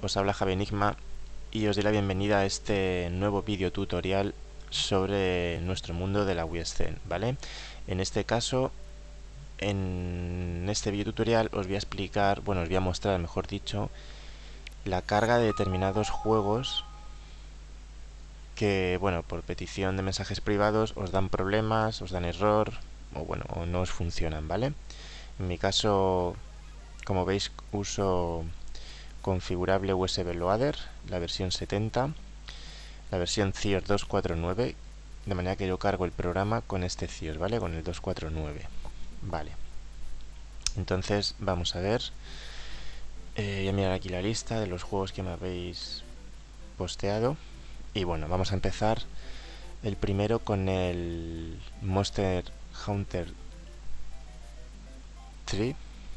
os habla Javi Enigma y os doy la bienvenida a este nuevo vídeo tutorial sobre nuestro mundo de la WSCen, ¿vale? En este caso, en este vídeo tutorial os voy a explicar, bueno, os voy a mostrar, mejor dicho, la carga de determinados juegos que, bueno, por petición de mensajes privados os dan problemas, os dan error, o bueno, o no os funcionan, ¿vale? En mi caso, como veis, uso configurable USB Loader, la versión 70, la versión CIOS 249, de manera que yo cargo el programa con este CIOS, ¿vale? Con el 249. Vale. Entonces, vamos a ver. Voy a mirar aquí la lista de los juegos que me habéis posteado. Y bueno, vamos a empezar el primero con el Monster Hunter 3,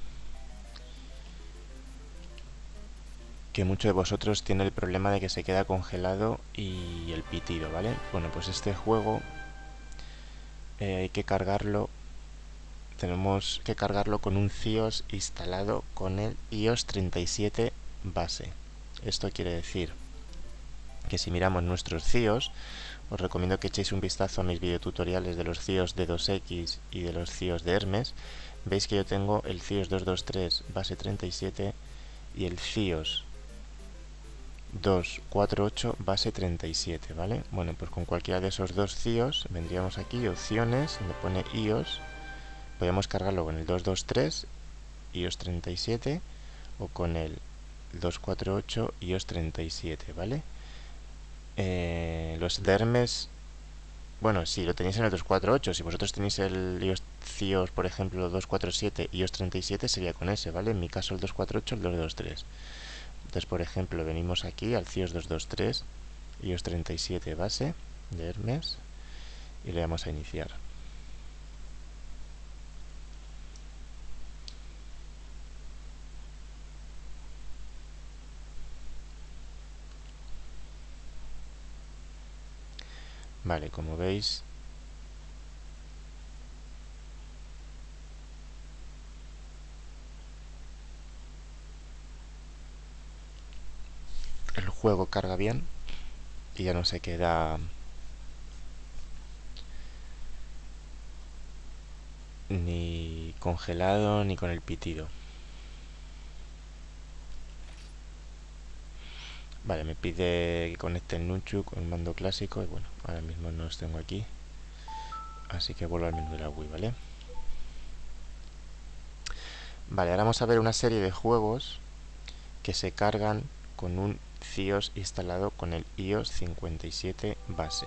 que muchos de vosotros tiene el problema de que se queda congelado y el pitido, ¿vale? Bueno, pues este juego hay que cargarlo, tenemos que cargarlo con un CIOS instalado con el iOS 37 base. Esto quiere decir que si miramos nuestros CIOS, os recomiendo que echéis un vistazo a mis videotutoriales de los CIOS de 2X y de los CIOS de Hermes. Veis que yo tengo el CIOS 223 base 37 y el CIOS 248 base 37, ¿vale? Bueno, pues con cualquiera de esos dos CIOS vendríamos aquí, opciones, donde pone iOS, podemos cargarlo con el 223 iOS 37 o con el 248 iOS 37, ¿vale? Los de Hermes, bueno, si lo tenéis en el 248, si vosotros tenéis el iOS CIOS, por ejemplo, 247 iOS 37, sería con ese, ¿vale? En mi caso el 248, el 223. Entonces, por ejemplo, venimos aquí al CIOS 223, iOS 37 base de Hermes y le damos a iniciar. Vale, como veis, el juego carga bien y ya no se queda ni congelado ni con el pitido. Vale, me pide que conecte el Nunchuk con el mando clásico y bueno, ahora mismo no los tengo aquí, así que vuelvo al menú de la Wii, ¿vale? Vale, ahora vamos a ver una serie de juegos que se cargan con un CIOS instalado con el iOS 57 base.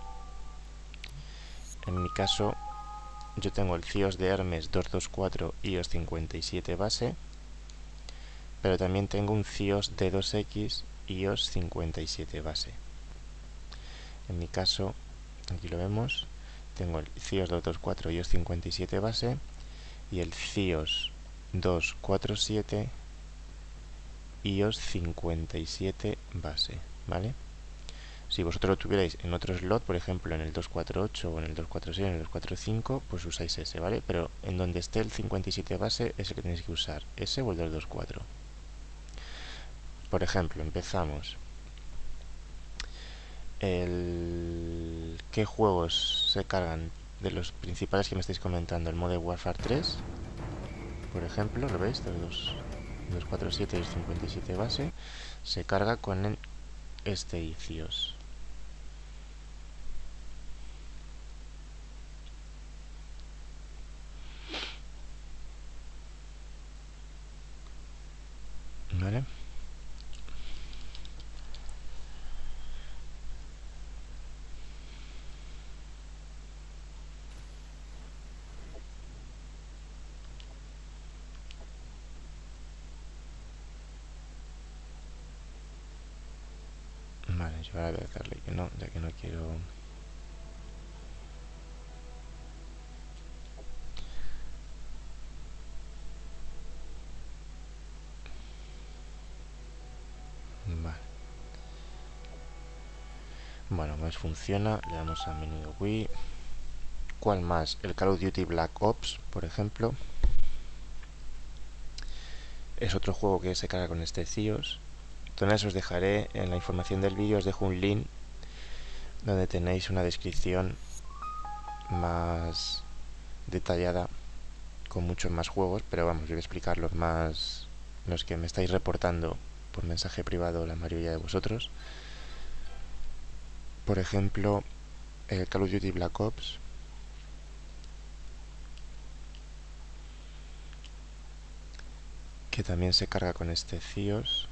En mi caso, yo tengo el CIOS de Hermes 224 iOS 57 base, pero también tengo un CIOS de 2X iOS 57 base. En mi caso, aquí lo vemos, tengo el CIOS 224 iOS 57 base y el CIOS 247 iOS 57 base, ¿vale? Si vosotros lo tuvierais en otro slot, por ejemplo en el 248 o en el 246 o en el 245, pues usáis ese, ¿vale? Pero en donde esté el 57 base es el que tenéis que usar, ese o el 224. Por ejemplo, empezamos. ¿Qué juegos se cargan de los principales que me estáis comentando? El Modern Warfare 3, por ejemplo, ¿lo veis? Los 247 y el 57 base se carga con este iCIOS. ¿Vale? Vale, yo ahora voy a darle que no, ya que no quiero. Vale. Bueno, más funciona, le damos a menú de Wii. ¿Cuál más? El Call of Duty Black Ops, por ejemplo. Es otro juego que se carga con este CIOS. Entonces os dejaré en la información del vídeo, os dejo un link donde tenéis una descripción más detallada con muchos más juegos, pero vamos, yo voy a explicar los que me estáis reportando por mensaje privado la mayoría de vosotros. Por ejemplo, el Call of Duty Black Ops, que también se carga con este CIOS.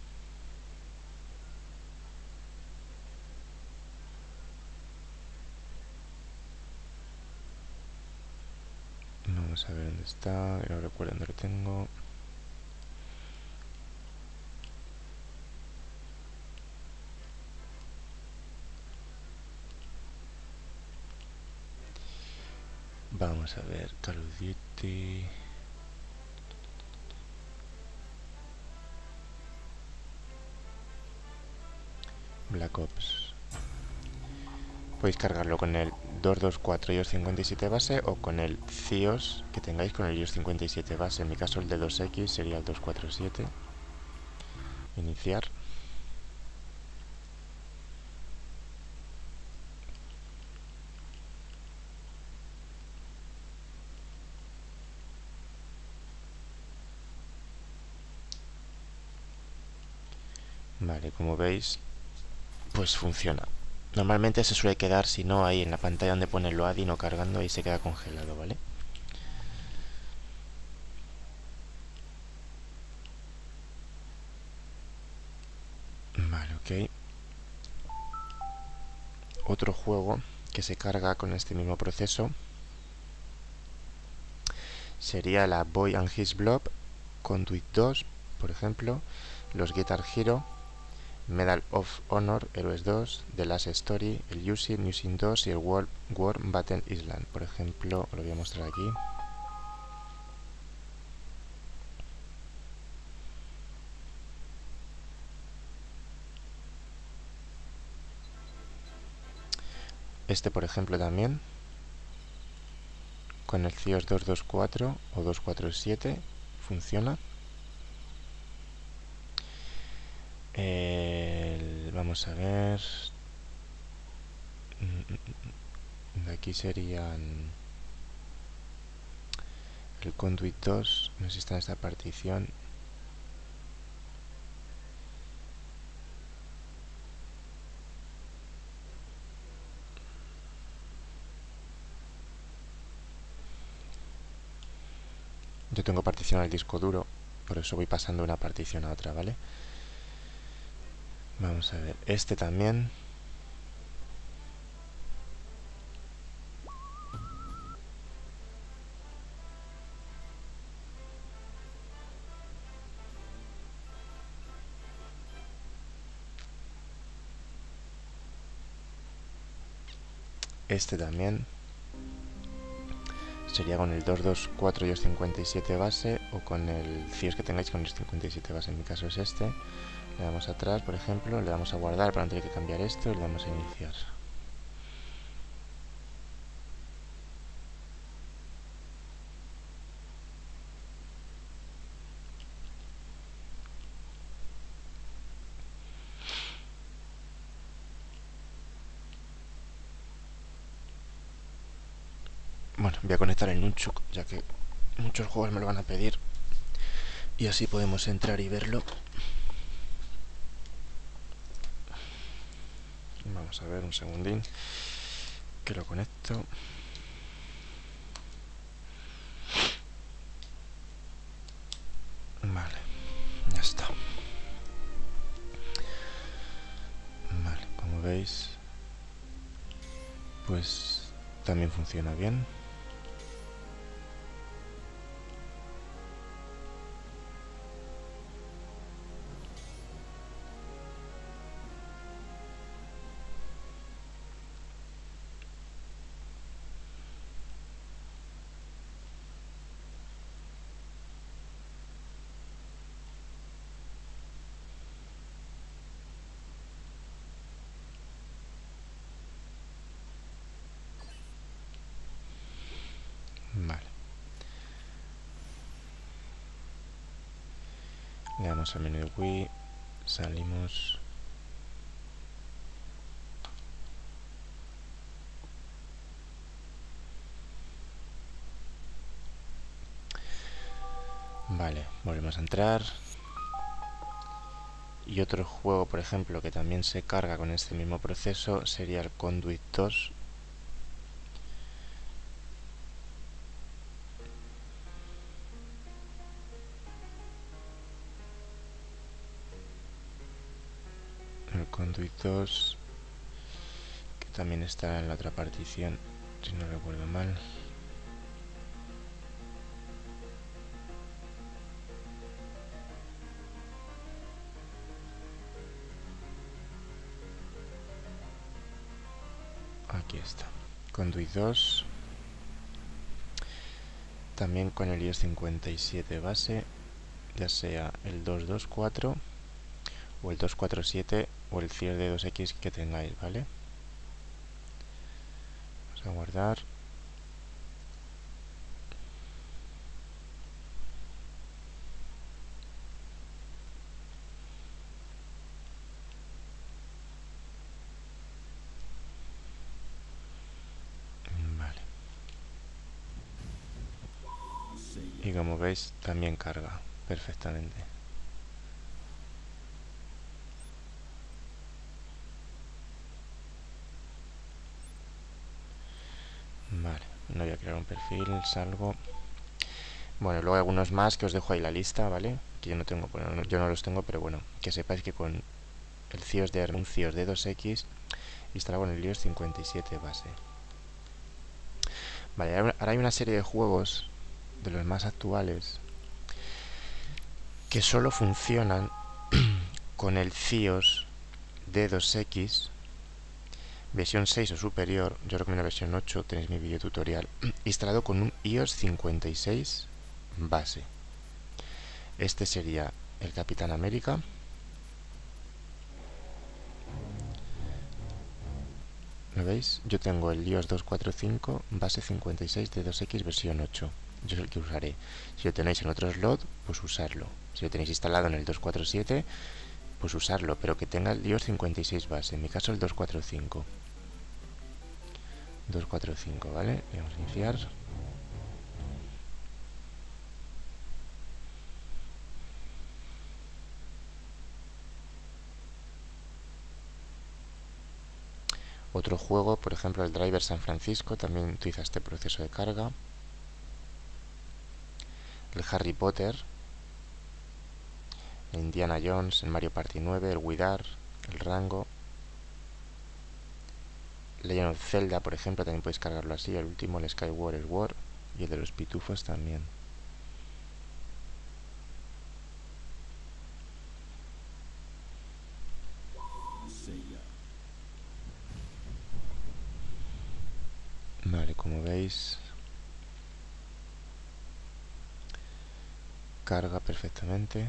Vamos a ver dónde está, no recuerdo dónde lo tengo. Vamos a ver, Call of Duty... Black Ops. Podéis cargarlo con el 224 iOS 57 base o con el CIOS que tengáis con el iOS 57 base. En mi caso el de 2X sería el 247. Iniciar. Vale, como veis, pues funciona. Normalmente se suele quedar, si no, ahí en la pantalla donde pone el loading o cargando, ahí se queda congelado, ¿vale? Vale, ok. Otro juego que se carga con este mismo proceso sería la Boy and His Blob, Conduit 2, por ejemplo, los Guitar Hero, Medal of Honor, Heroes 2, The Last Story, el Using 2 y el War Battle Island. Por ejemplo, lo voy a mostrar aquí. Este, por ejemplo, también, con el CIOS 224 o 247, funciona. Vamos a ver... De aquí serían... El Conduit 2, no sé si está en esta partición. Yo tengo partición al disco duro, por eso voy pasando de una partición a otra, ¿vale? Vamos a ver, este también. Este también. Sería con el 224 iOS 57 base o con el CIOS que tengáis con el 57 base. En mi caso es este. Le damos atrás, por ejemplo, le damos a guardar para no tener que cambiar esto y le damos a iniciar. Bueno, voy a conectar el Nunchuk, ya que muchos juegos me lo van a pedir. Y así podemos entrar y verlo. Vamos a ver un segundín, que lo conecto. Vale, ya está. Vale, como veis, pues también funciona bien. Vale. Le damos al menú de Wii, Salimos. Vale, volvemos a entrar. Y otro juego, por ejemplo, que también se carga con este mismo proceso sería el Conduit 2. El Conduit 2, que también está en la otra partición, si no recuerdo mal. Aquí está, Conduit 2, también con el iOS 57 base, ya sea el 224 o el 247 o el CIOS de 2X que tengáis, ¿vale? Vamos a guardar. Vale. Y como veis, también carga perfectamente. Vale, no voy a crear un perfil, salgo. Bueno, luego hay algunos más que os dejo ahí la lista, ¿vale? Que yo no tengo, bueno, yo no los tengo, pero bueno, que sepáis que con el CIOS de un CIOS de 2X instalado con el iOS 57 base. Vale, ahora hay una serie de juegos de los más actuales que solo funcionan con el CIOS de 2X versión 6 o superior. Yo recomiendo versión 8, tenéis mi vídeo tutorial, instalado con un iOS 56 base. Este sería el Capitán América. ¿Lo veis? Yo tengo el iOS 245 base 56 de 2X versión 8. Yo es el que usaré. Si lo tenéis en otro slot, pues usarlo. Si lo tenéis instalado en el 247, pues usarlo, pero que tenga el iOS 56 base. En mi caso el 245. 245, ¿vale? Y vamos a iniciar. Otro juego, por ejemplo el Driver San Francisco, también utiliza este proceso de carga. El Harry Potter, el Indiana Jones, el Mario Party 9, el Widar, el Rango. Legend of Zelda, por ejemplo, también podéis cargarlo así. El último, el Skyward Sword, y el de los pitufos también. Vale, como veis, carga perfectamente.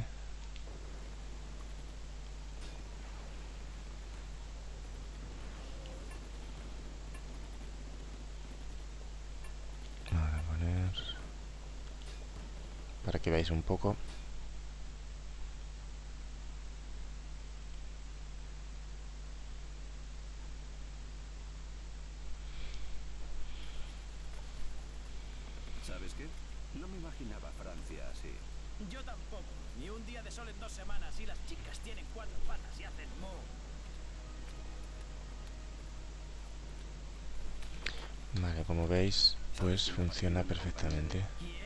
Vamos a poner para que veáis un poco. ¿Sabes qué? No me imaginaba Francia así. Yo tampoco. Ni un día de sol en 2 semanas y las chicas tienen 4 patas y hacen mo. Vale, como veis, pues funciona perfectamente. ¿Quién?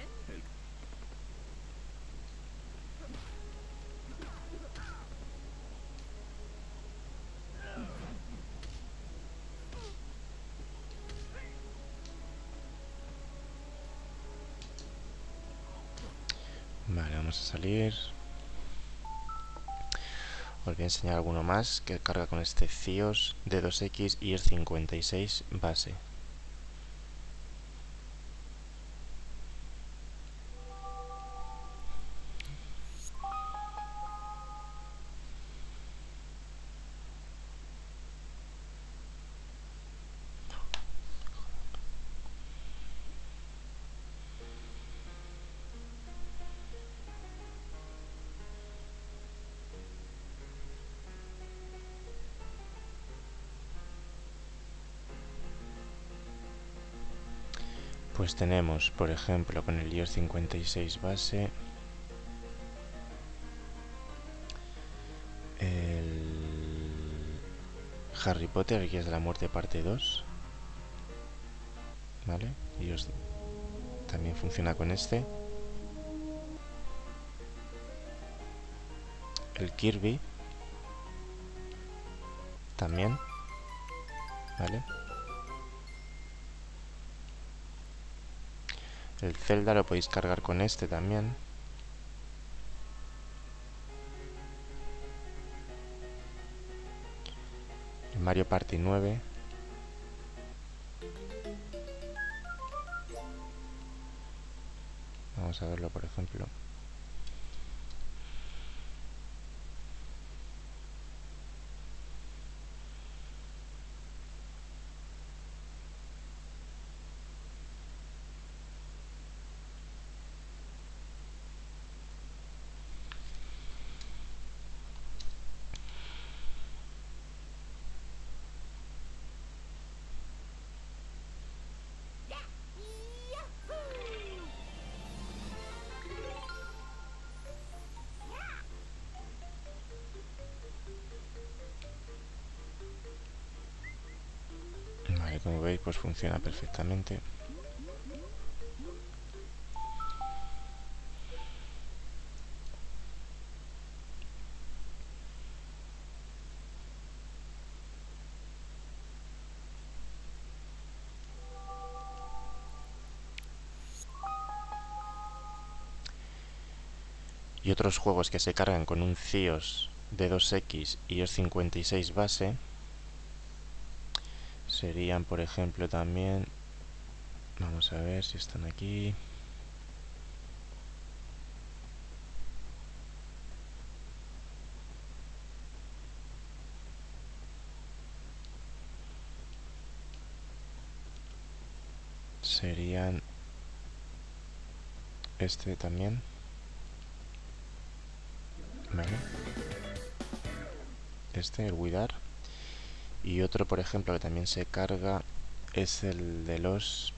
Vale, vamos a salir. Os voy a enseñar alguno más que carga con este CIOS de 2X y el 56 base. Pues tenemos, por ejemplo, con el iOS 56 base, el Harry Potter, Guías de la Muerte parte 2, ¿vale? iOS también funciona con este. El Kirby también, ¿vale? El Zelda lo podéis cargar con este también. El Mario Party 9. Vamos a verlo, por ejemplo. Vale, como veis, pues funciona perfectamente. Y otros juegos que se cargan con un CIOS de 2X y iOS 56 base serían, por ejemplo, también, vamos a ver si están aquí. Serían este también, ¿vale? Este, el Widar. Y otro, por ejemplo, que también se carga es el de los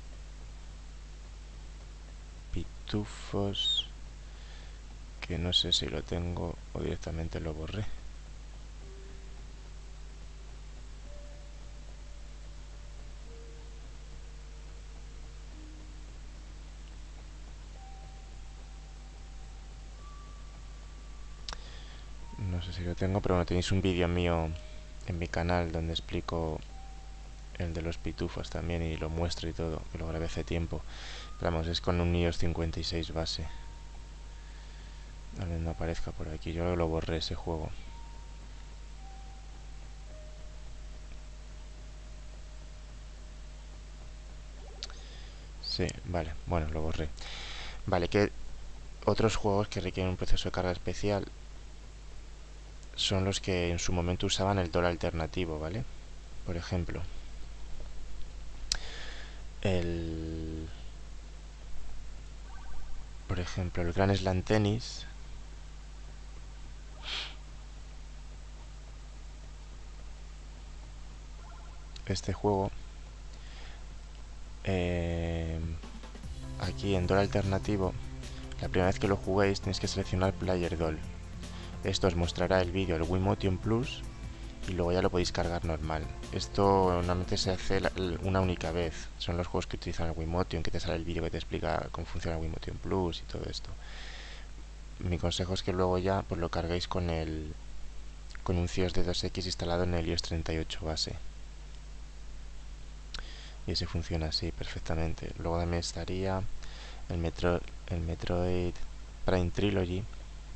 pitufos, que no sé si lo tengo o directamente lo borré. No sé si lo tengo, pero bueno, tenéis un vídeo mío en mi canal donde explico el de los pitufos también y lo muestro y todo, que lo grabé hace tiempo. Pero vamos, es con un iOS 56 base. Tal vez no aparezca por aquí, yo lo borré ese juego. Sí, vale, bueno, lo borré. Vale, que otros juegos que requieren un proceso de carga especial son los que en su momento usaban el DOL alternativo, ¿vale? Por ejemplo, el Grand Slam Tennis, este juego, aquí en DOL alternativo, la primera vez que lo juguéis tenéis que seleccionar Player DOL. Esto os mostrará el vídeo del Wiimotion Plus y luego ya lo podéis cargar normal. Esto normalmente se hace una única vez. Son los juegos que utilizan el Wiimotion, que te sale el vídeo que te explica cómo funciona el Wiimotion Plus y todo esto. Mi consejo es que luego ya pues lo carguéis con un CIOS de 2X instalado en el iOS 38 base. Y ese funciona así perfectamente. Luego también estaría el Metroid Prime Trilogy.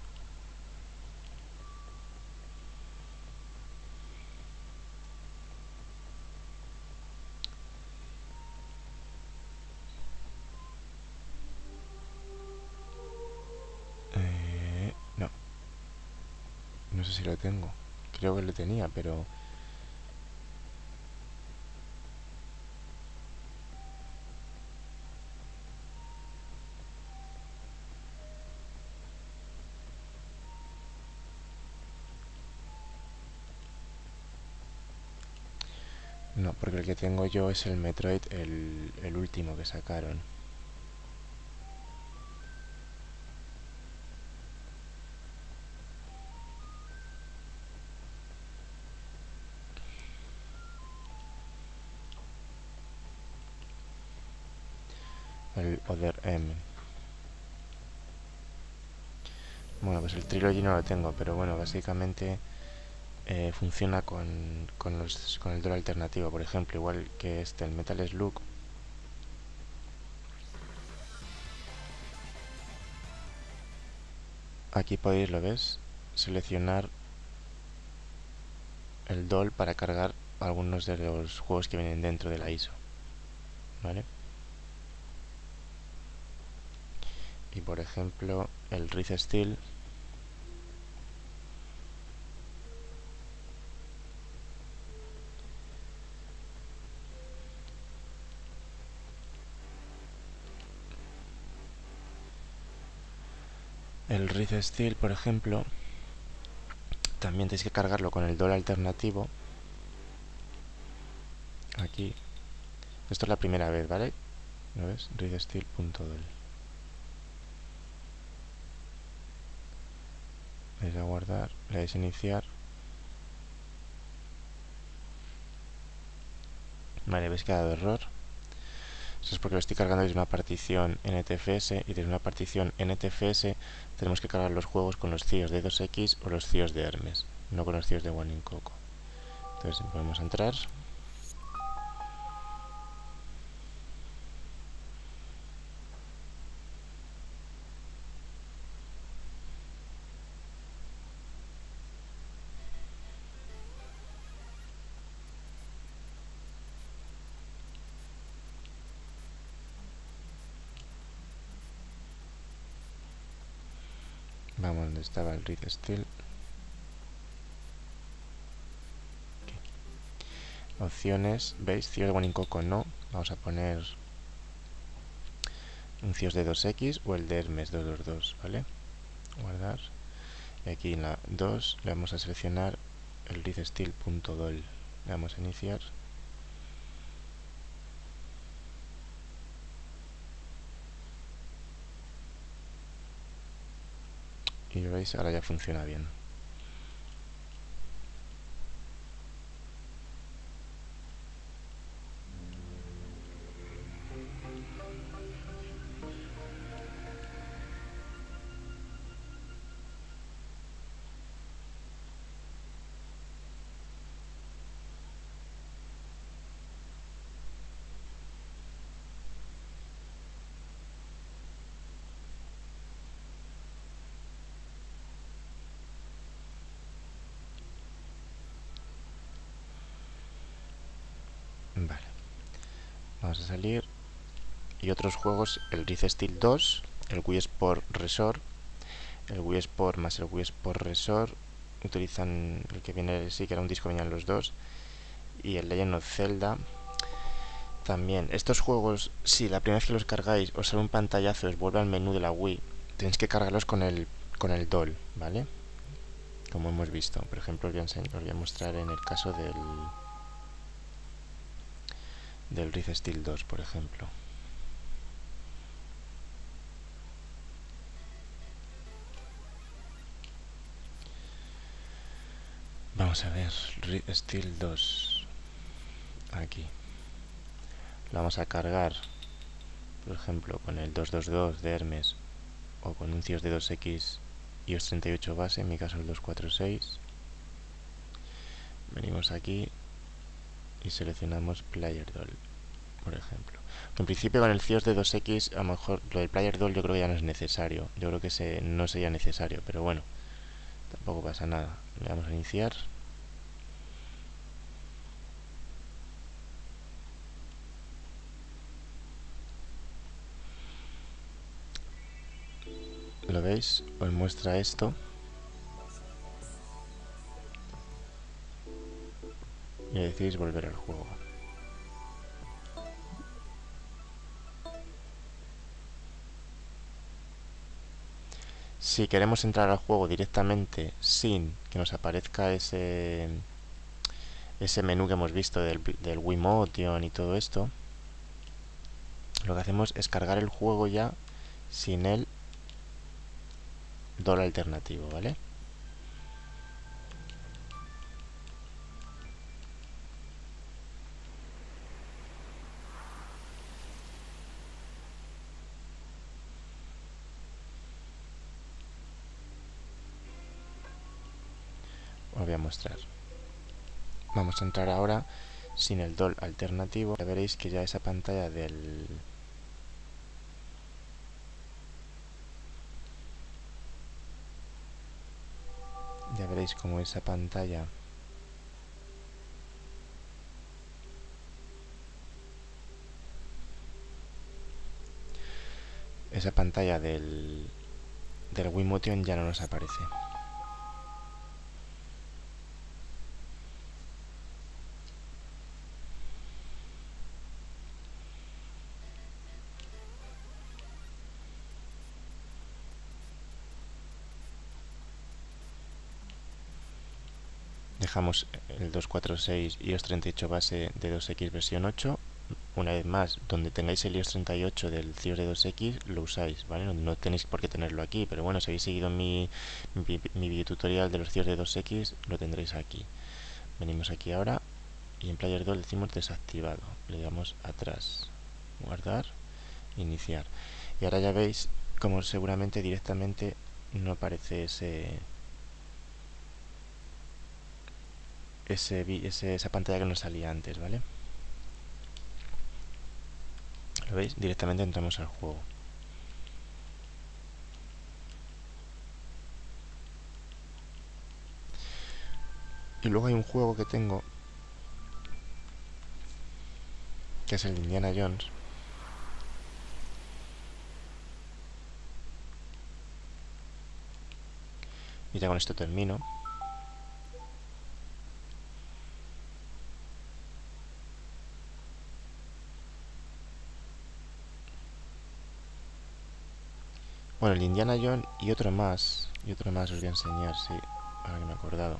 No, no sé si lo tengo. Creo que lo tenía, pero no, porque el que tengo yo es el Metroid, el último que sacaron. el Other M. Bueno, pues el Trilogy no lo tengo, pero bueno, básicamente funciona con el dólar alternativo, por ejemplo, igual que el Metal Slug. Aquí podéis, lo ves, seleccionar el DOL para cargar algunos de los juegos que vienen dentro de la ISO, ¿vale? Y por ejemplo, el Risk Steel por ejemplo, también tenéis que cargarlo con el DOL alternativo. Aquí. Esto es la primera vez, ¿vale? ¿Lo ves? Readsteel.dol. Le dais a guardar, le dais a iniciar. Vale, veis que ha dado error. Eso es porque lo estoy cargando desde una partición NTFS, y desde una partición NTFS tenemos que cargar los juegos con los CIOs de 2X o los CIOs de Hermes, no con los CIOs de Wannincoco. Entonces podemos entrar. Vamos donde estaba el Read Steel. Opciones, ¿veis? CIOs de Wannincoco no. Vamos a poner un CIOs de 2X o el de Hermes 222, ¿vale? Guardar. Y aquí en la 2 le vamos a seleccionar el readsteel.dol. Le damos a iniciar. Y veis, ahora ya funciona bien. Vale. Vamos a salir. Y otros juegos, el Risk Steel 2, el Wii Sport Resort, el Wii Sport más el Wii Sport Resort, utilizan el que viene, sí que era un disco, venían los dos, y el Legend of Zelda. También, estos juegos, si la primera vez que los cargáis os sale un pantallazo, os vuelve al menú de la Wii, tenéis que cargarlos con el DOL, ¿vale? Como hemos visto. Por ejemplo, os voy a mostrar en el caso del Risk Steel 2, por ejemplo. Vamos a ver, Risk Steel 2. Aquí. Lo vamos a cargar, por ejemplo, con el 222 de Hermes o con un CIOS de 2X iOS 38 base, en mi caso el 246. Venimos aquí y seleccionamos Player Doll, por ejemplo. En principio con el CIOS de 2X a lo mejor lo del Player Doll yo creo que ya no es necesario. Yo creo que no sería necesario, pero bueno, tampoco pasa nada. Le damos a iniciar. ¿Lo veis? Os muestra esto. Y decís volver al juego. Si queremos entrar al juego directamente sin que nos aparezca ese menú que hemos visto del Wiimotion y todo esto, lo que hacemos es cargar el juego ya sin el DOL alternativo, ¿vale? voy a mostrar. Vamos a entrar ahora sin el DOL alternativo. Ya veréis que ya esa pantalla del... Ya veréis como esa pantalla... Esa pantalla del Wiimotion ya no nos aparece. Dejamos el 246 iOS 38 base de 2X versión 8. Una vez más, donde tengáis el iOS 38 del CIOS de 2X, lo usáis, ¿vale? No tenéis por qué tenerlo aquí, pero bueno, si habéis seguido mi videotutorial de los CIOS de 2X, lo tendréis aquí. Venimos aquí ahora y en Player 2 decimos desactivado. Le damos atrás, guardar, iniciar. Y ahora ya veis como seguramente directamente no aparece esa pantalla que nos salía antes, ¿vale? ¿Lo veis? Directamente entramos al juego. Y luego hay un juego que tengo, que es el de Indiana Jones. Y ya con esto termino. Bueno, el Indiana Jones y otro más. Y otro más os voy a enseñar, sí. Ahora que me he acordado.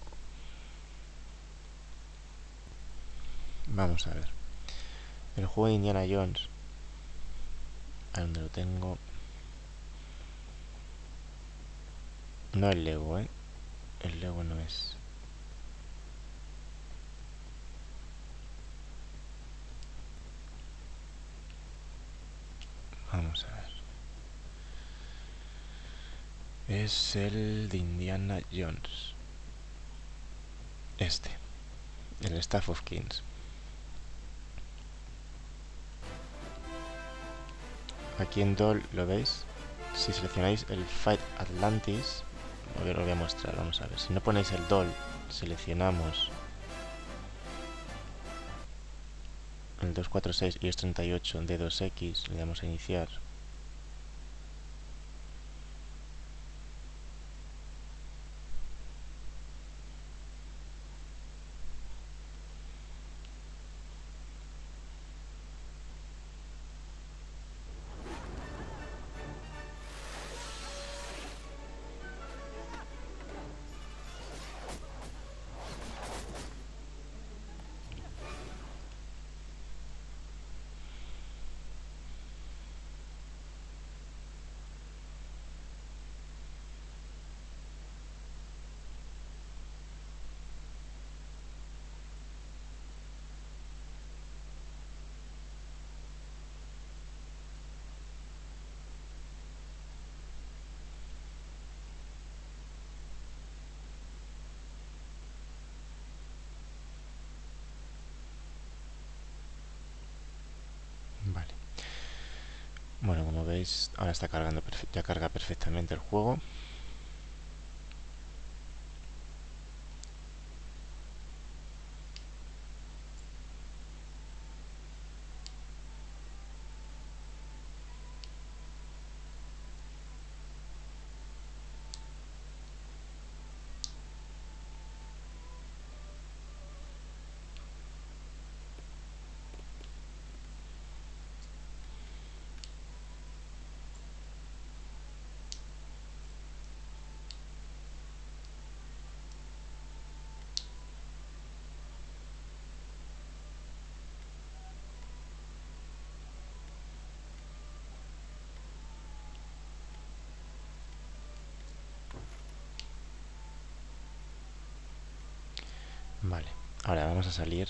Vamos a ver. El juego de Indiana Jones. ¿A dónde lo tengo? No el Lego, ¿eh? El Lego no es. Vamos a ver. Es el de Indiana Jones. Este. El Staff of Kings. Aquí en DOL, ¿lo veis? Si seleccionáis el Fight Atlantis, a ver, lo voy a mostrar, vamos a ver. Si no ponéis el DOL, seleccionamos el 246 iOS 38 de 2X, le damos a iniciar. Vale. Bueno, como veis, ahora está cargando, ya carga perfectamente el juego. Vale, ahora vamos a salir.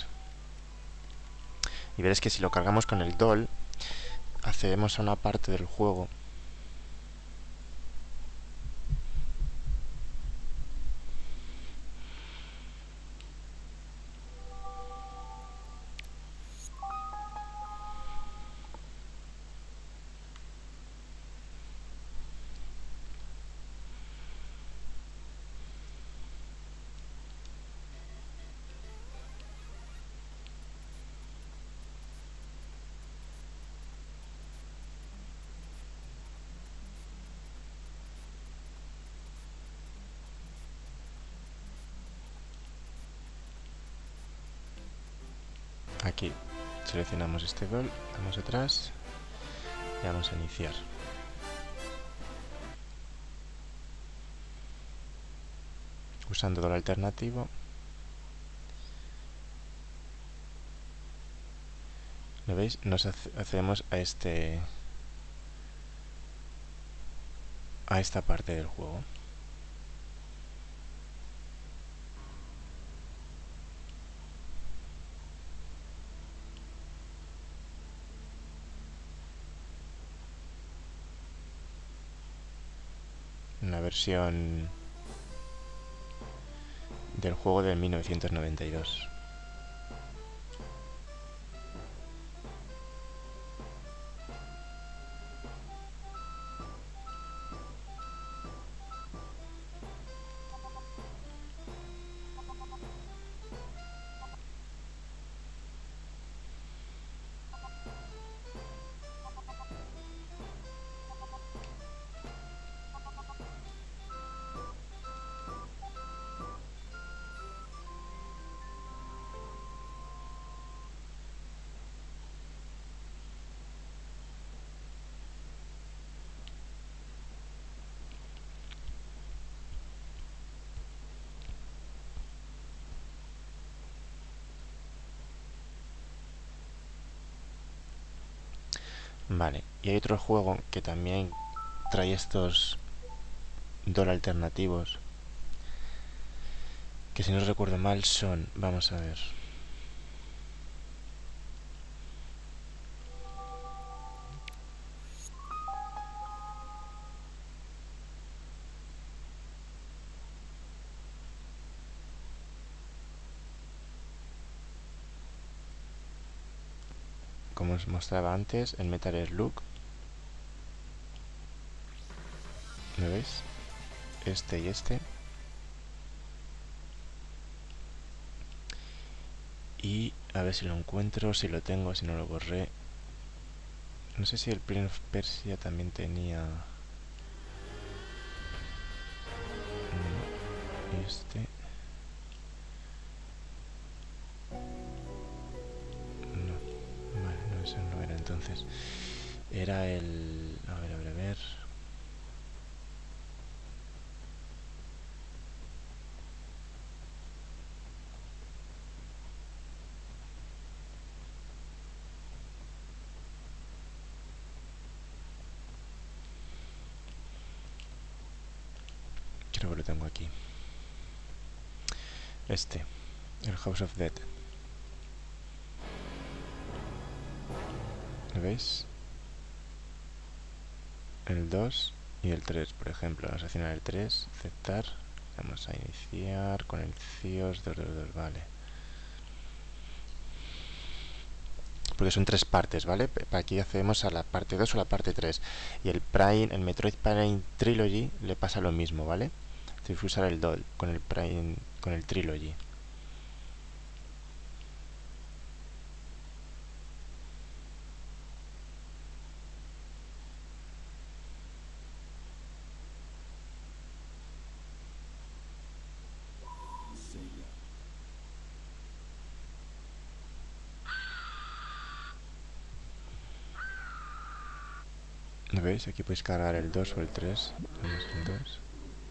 Y veréis que si lo cargamos con el DOL, accedemos a una parte del juego Aquí seleccionamos este gol, damos atrás y vamos a iniciar. Usando dolor alternativo. ¿Lo veis? Nos accedemos a esta parte del juego. Una versión del juego de 1992. Vale, y hay otro juego que también trae estos DOL alternativos, que si no recuerdo mal son, vamos a ver, como os mostraba antes, el Metal Slug. ¿Lo veis? Este y este. Y a ver si lo encuentro, si lo tengo, si no lo borré. No sé si el Prince of Persia también tenía... No, este... No, vale, no, ese no era entonces. Era el... A ver, a ver, a ver... Creo que lo tengo aquí. Este, el House of Dead. ¿Lo veis? El 2 y el 3, por ejemplo. Vamos a seleccionar el 3, aceptar. Vamos a iniciar con el CIOS 222, vale. Porque son tres partes, ¿vale? Aquí accedemos a la parte 2 o la parte 3. Y el Metroid Prime Trilogy le pasa lo mismo, ¿vale? Tienes que usar el DOL con el Prime, con el Trilogy. ¿Lo veis? Aquí podéis cargar el 2 o el 3. Tenemos el 2.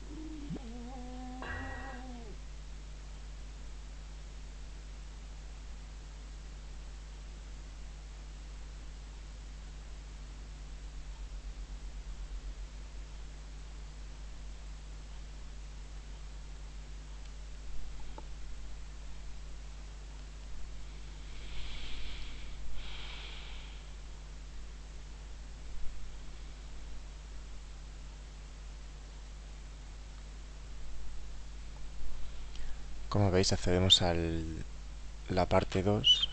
Como veis, accedemos a la parte 2.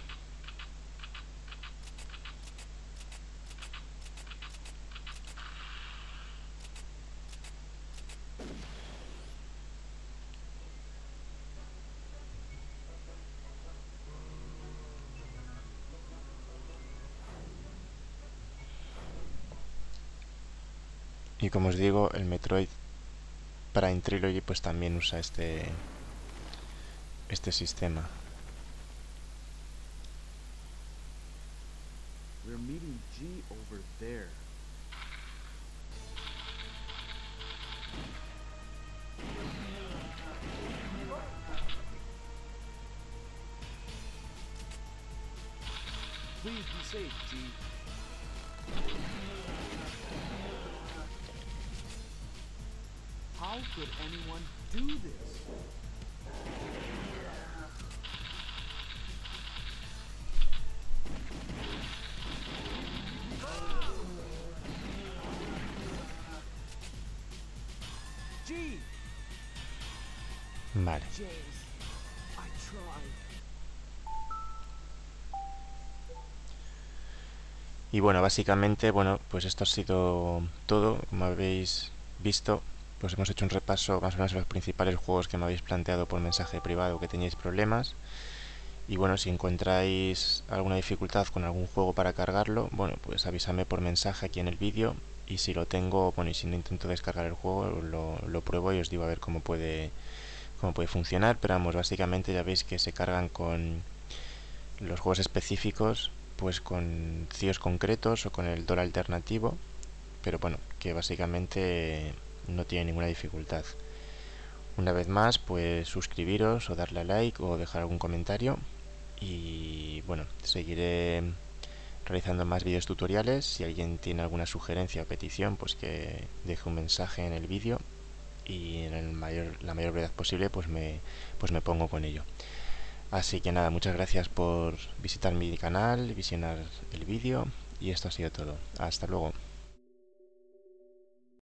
Y como os digo, el Metroid Prime Trilogy pues también usa este sistema. G over there. Please be safe, G. How could anyone do this? G! Vale. James, I tried. Y bueno, básicamente, bueno, pues esto ha sido todo. Como habéis visto, pues hemos hecho un repaso más o menos a los principales juegos que me habéis planteado por mensaje privado que teníais problemas. Y bueno, si encontráis alguna dificultad con algún juego para cargarlo, bueno, pues avísame por mensaje aquí en el vídeo. Y si lo tengo, bueno, y si no intento descargar el juego, lo pruebo y os digo a ver cómo puede funcionar. Pero vamos, básicamente ya veis que se cargan con los juegos específicos, pues con CIOs concretos o con el DOR alternativo, pero bueno, que básicamente no tiene ninguna dificultad. Una vez más, pues suscribiros o darle a like o dejar algún comentario, y bueno, seguiré realizando más vídeos tutoriales. Si alguien tiene alguna sugerencia o petición, pues que deje un mensaje en el vídeo, y en la mayor brevedad posible pues me pongo con ello. Así que nada, muchas gracias por visitar mi canal, visionar el vídeo, y esto ha sido todo. Hasta luego.